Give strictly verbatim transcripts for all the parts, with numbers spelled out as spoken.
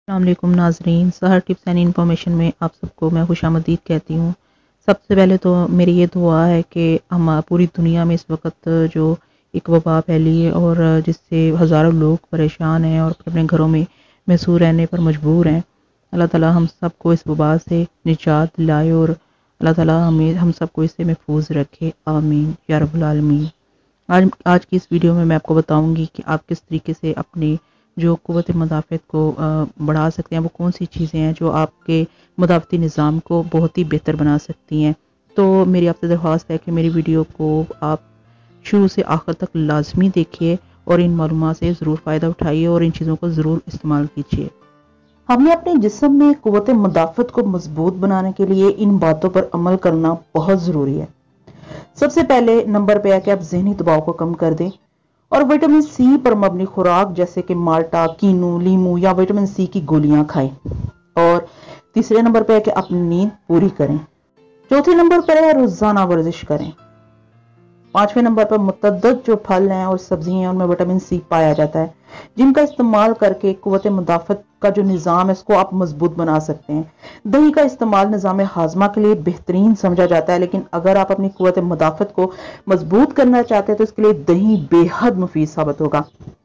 السلام علیکم ناظرین، سحر ٹپس اینڈ انفارمیشن میں آپ سب کو میں خوش آمدید کہتی ہوں۔ سب سے پہلے تو میری یہ دعا ہے کہ ہم پوری دنیا میں اس وقت جو ایک وبا پھیلی ہے اور جس سے ہزاروں لوگ پریشان ہیں اور اپنے گھروں میں محصور رہنے پر مجبور ہیں، اللہ تعالیٰ ہم سب کو اس وبا سے نجات دلائے اور اللہ تعالیٰ ہمیں ہم سب کو اس سے محفوظ رکھے، آمین یا رب العالمین۔ آج آج کی اس ویڈیو میں میں آپ کو بتاؤں گی کہ آپ کس طریقے سے اپنے جو قوت مدافعت کو بڑھا سکتے ہیں، وہ کون سی چیزیں ہیں جو آپ کے مدافعتی نظام کو بہت ہی بہتر بنا سکتی ہیں۔ تو میری آپ سے درخواست ہے کہ میری ویڈیو کو آپ شروع سے آخر تک لازمی دیکھیے اور ان معلومات سے ضرور فائدہ اٹھائیے اور ان چیزوں کو ضرور استعمال کیجیے۔ ہم نے اپنے جسم میں قوت مدافعت کو مضبوط بنانے کے لیے ان باتوں پر عمل کرنا بہت ضروری ہے۔ سب سے پہلے نمبر پہ ہے کہ آپ ذہنی دباؤ کو کم کر دیں اور وٹامن سی پر مبنی خوراک جیسے کہ مالٹا، کینو، لیمو یا وٹامن سی کی گولیاں کھائیں۔ اور تیسرے نمبر پہ ہے کہ اپنی نیند پوری کریں۔ چوتھے نمبر پر ہے روزانہ ورزش کریں۔ پانچویں نمبر پر متعدد جو پھل ہیں اور سبزیاں ہیں ان میں وٹامن سی پایا جاتا ہے، جن کا استعمال کر کے قوت مدافعت کا جو نظام ہے اس کو آپ مضبوط بنا سکتے ہیں۔ دہی کا استعمال نظام ہاضمہ کے لیے بہترین سمجھا جاتا ہے، لیکن اگر آپ اپنی قوت مدافعت کو مضبوط کرنا چاہتے ہیں تو اس کے لیے دہی بے حد مفید ثابت ہوگا۔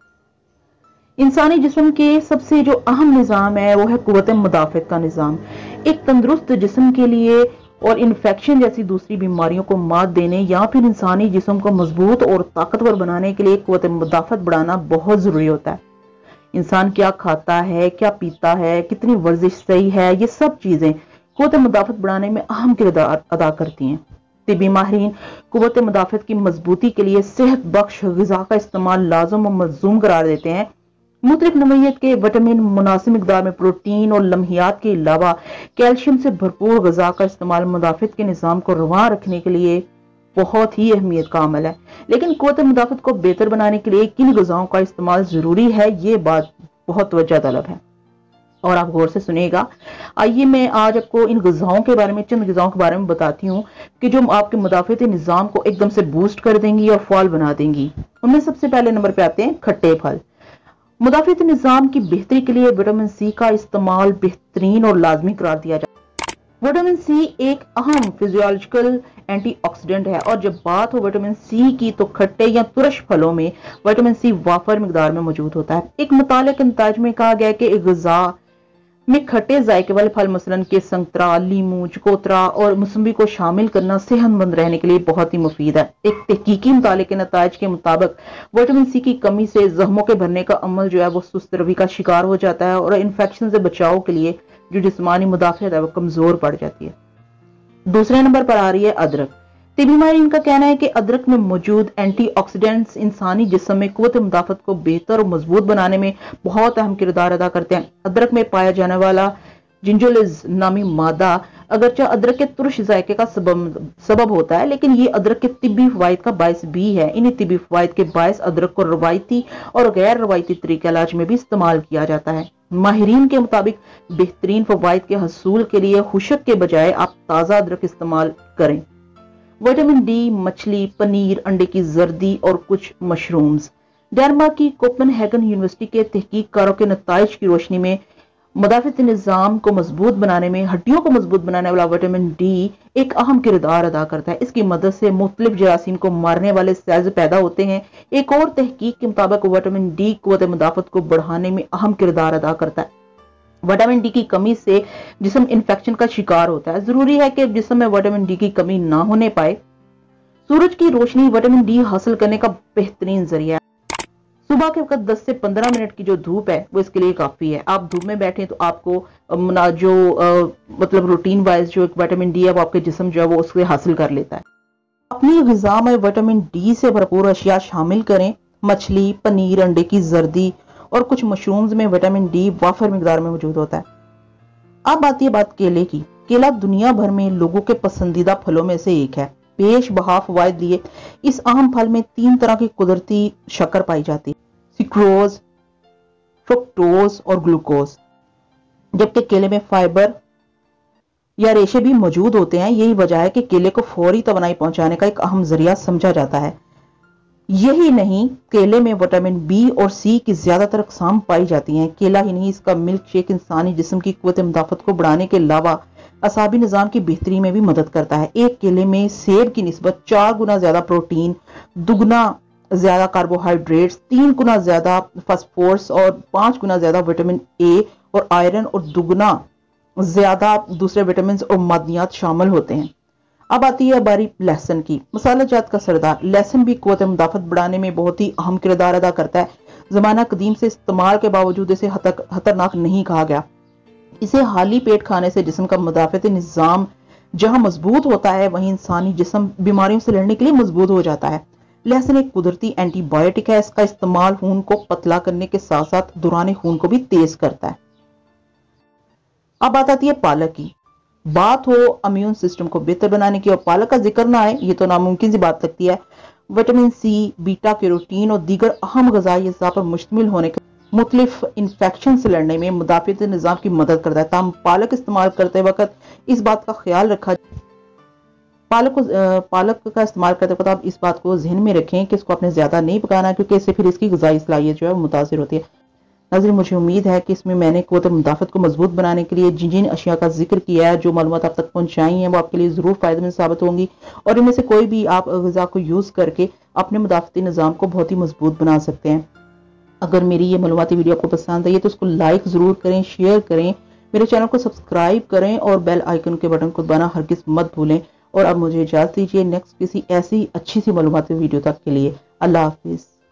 انسانی جسم کے سب سے جو اہم نظام ہے وہ ہے قوت مدافعت کا نظام۔ ایک تندرست جسم کے لیے اور انفیکشن جیسی دوسری بیماریوں کو مات دینے یا پھر انسانی جسم کو مضبوط اور طاقتور بنانے کے لیے قوت مدافعت بڑھانا بہت ضروری ہوتا ہے۔ انسان کیا کھاتا ہے، کیا پیتا ہے، کتنی ورزش صحیح ہے، یہ سب چیزیں قوت مدافعت بڑھانے میں اہم کردار ادا کرتی ہیں۔ طبی ماہرین قوت مدافعت کی مضبوطی کے لیے صحت بخش غذا کا استعمال لازم و ملزوم قرار دیتے ہیں۔ مختلف نوعیت کے وٹامن، مناسب مقدار میں پروٹین اور لمحیات کے علاوہ کیلشیم سے بھرپور غذا کا استعمال مدافعت کے نظام کو رواں رکھنے کے لیے بہت ہی اہمیت کا عمل ہے۔ لیکن قوت مدافعت کو بہتر بنانے کے لیے کن غذاؤں کا استعمال ضروری ہے، یہ بات بہت توجہ طلب ہے اور آپ غور سے سنیے گا۔ آئیے میں آج آپ کو ان غذاؤں کے بارے میں چند غذاؤں کے بارے میں بتاتی ہوں کہ جو آپ کے مدافعتی نظام کو ایک دم سے بوسٹ کر دیں گی اور فعال بنا دیں گی۔ ان میں سب سے پہلے نمبر پہ آتے ہیں کھٹے پھل۔ مدافعتی نظام کی بہتری کے لیے وٹامن سی کا استعمال بہترین اور لازمی قرار دیا جاتا ہے۔ وٹامن سی ایک اہم فزیولوجیکل اینٹی آکسیڈنٹ ہے اور جب بات ہو وٹامن سی کی تو کھٹے یا ترش پھلوں میں وٹامن سی وافر مقدار میں موجود ہوتا ہے۔ ایک مطالعہ کے نتائج میں کہا گیا کہ ایک غذا میں کھٹے ذائقے والے پھل مثلاً کہ سنترا، لیمو، چکوترا اور موسمبی کو شامل کرنا صحت مند رہنے کے لیے بہت ہی مفید ہے۔ ایک تحقیقی مطالعے کے نتائج کے مطابق وٹامن سی کی کمی سے زخموں کے بھرنے کا عمل جو ہے وہ سست روی کا شکار ہو جاتا ہے اور انفیکشن سے بچاؤ کے لیے جو جسمانی مدافعت ہے وہ کمزور پڑ جاتی ہے۔ دوسرے نمبر پر آ رہی ہے ادرک۔ طبی ماہرین کا کہنا ہے کہ ادرک میں موجود اینٹی آکسیڈنٹس انسانی جسم میں قوت مدافعت کو بہتر اور مضبوط بنانے میں بہت اہم کردار ادا کرتے ہیں۔ ادرک میں پایا جانے والا جنجولز نامی مادہ اگرچہ ادرک کے ترش ذائقے کا سبب سبب ہوتا ہے، لیکن یہ ادرک کے طبی فوائد کا باعث بھی ہے۔ انہیں طبی فوائد کے باعث ادرک کو روایتی اور غیر روایتی طریقہ علاج میں بھی استعمال کیا جاتا ہے۔ ماہرین کے مطابق بہترین فوائد کے حصول کے لیے خشک کے بجائے آپ تازہ ادرک استعمال کریں۔ وٹامن ڈی، مچھلی، پنیر، انڈے کی زردی اور کچھ مشرومز۔ ڈینمارک کی کوپن ہیگن یونیورسٹی کے تحقیق کاروں کے نتائج کی روشنی میں مدافعتی نظام کو مضبوط بنانے میں ہڈیوں کو مضبوط بنانے والا وٹامن ڈی ایک اہم کردار ادا کرتا ہے۔ اس کی مدد سے مختلف جراثیم کو مارنے والے سیلز پیدا ہوتے ہیں۔ ایک اور تحقیق کے مطابق وٹامن ڈی قوت مدافعت کو بڑھانے میں اہم کردار ادا کرتا ہے۔ وٹامن ڈی کی کمی سے جسم انفیکشن کا شکار ہوتا ہے۔ ضروری ہے کہ جسم میں وٹامن ڈی کی کمی نہ ہونے پائے۔ سورج کی روشنی وٹامن ڈی حاصل کرنے کا بہترین ذریعہ ہے۔ صبح کے وقت دس سے پندرہ منٹ کی جو دھوپ ہے وہ اس کے لیے کافی ہے۔ آپ دھوپ میں بیٹھیں تو آپ کو جو مطلب روٹین وائز جو وٹامن ڈی ہے وہ آپ کے جسم جو ہے وہ اس سے حاصل کر لیتا ہے۔ اپنی غذا میں وٹامن ڈی سے بھرپور اشیاء شامل کریں۔ مچھلی، پنیر، انڈے کی زردی اور کچھ مشرومز میں وٹامن ڈی وافر مقدار میں موجود ہوتا ہے۔ اب آتی ہے بات کیلے کی۔ کیلا دنیا بھر میں لوگوں کے پسندیدہ پھلوں میں سے ایک ہے۔ پیش بہا فوائد لیے اس اہم پھل میں تین طرح کی قدرتی شکر پائی جاتی ہے: سکروز، فرکٹوز اور گلوکوز۔ جبکہ کیلے میں فائبر یا ریشے بھی موجود ہوتے ہیں۔ یہی وجہ ہے کہ کیلے کو فوری توانائی پہنچانے کا ایک اہم ذریعہ سمجھا جاتا ہے۔ یہی نہیں، کیلے میں وٹامن بی اور سی کی زیادہ تر اقسام پائی جاتی ہیں۔ کیلا ہی نہیں، اس کا ملک شیک انسانی جسم کی قوت مدافعت کو بڑھانے کے علاوہ اعصابی نظام کی بہتری میں بھی مدد کرتا ہے۔ ایک کیلے میں سیب کی نسبت چار گنا زیادہ پروٹین، دگنا زیادہ کاربوہائیڈریٹس، تین گنا زیادہ فاسفورس اور پانچ گنا زیادہ وٹامن اے اور آئرن اور دگنا زیادہ دوسرے وٹامنز اور معدنیات شامل ہوتے ہیں۔ اب آتی ہے باری لہسن کی۔ مسالہ جات کا سردار لہسن بھی قوت مدافعت بڑھانے میں بہت ہی اہم کردار ادا کرتا ہے۔ زمانہ قدیم سے استعمال کے باوجود اسے خطرناک نہیں کہا گیا۔ اسے خالی پیٹ کھانے سے جسم کا مدافعتی نظام جہاں مضبوط ہوتا ہے، وہیں انسانی جسم بیماریوں سے لڑنے کے لیے مضبوط ہو جاتا ہے۔ لہسن ایک قدرتی اینٹی بائیوٹک ہے۔ اس کا استعمال خون کو پتلا کرنے کے ساتھ ساتھ دوران خون کو بھی تیز کرتا ہے۔ اب بات آتی ہے پالک کی۔ بات ہو امیون سسٹم کو بہتر بنانے کی اور پالک کا ذکر نہ آئے یہ تو ناممکن سی بات لگتی ہے۔ وٹامن سی، بیٹا کیروٹین اور دیگر اہم غذائی اجزاء پر مشتمل ہونے کے مختلف انفیکشن سے لڑنے میں مدافعتی نظام کی مدد کرتا ہے۔ تاہم پالک استعمال کرتے وقت اس بات کا خیال رکھا پالک کو پالک کا استعمال کرتے وقت آپ اس بات کو ذہن میں رکھیں کہ اس کو آپ نے زیادہ نہیں پکانا، کیونکہ اس سے پھر اس کی غذائی صلاحیت جو ہے وہ متاثر ہوتی ہے۔ ناظرین، مجھے امید ہے کہ اس میں میں نے قوت مدافعت کو مضبوط بنانے کے لیے جن جن اشیاء کا ذکر کیا ہے، جو معلومات آپ تک پہنچائی ہیں، وہ آپ کے لیے ضرور فائدہ مند ثابت ہوں گی، اور ان میں سے کوئی بھی آپ غذا کو یوز کر کے اپنے مدافعتی نظام کو بہت ہی مضبوط بنا سکتے ہیں۔ اگر میری یہ معلوماتی ویڈیو آپ کو پسند آئی ہے تو اس کو لائک ضرور کریں، شیئر کریں، میرے چینل کو سبسکرائب کریں اور بیل آئیکن کے بٹن کو دبانا ہرگز مت بھولیں۔ اور اب مجھے اجازت دیجیے نیکسٹ کسی ایسی اچھی سی معلوماتی ویڈیو تک کے لیے۔ اللہ حافظ۔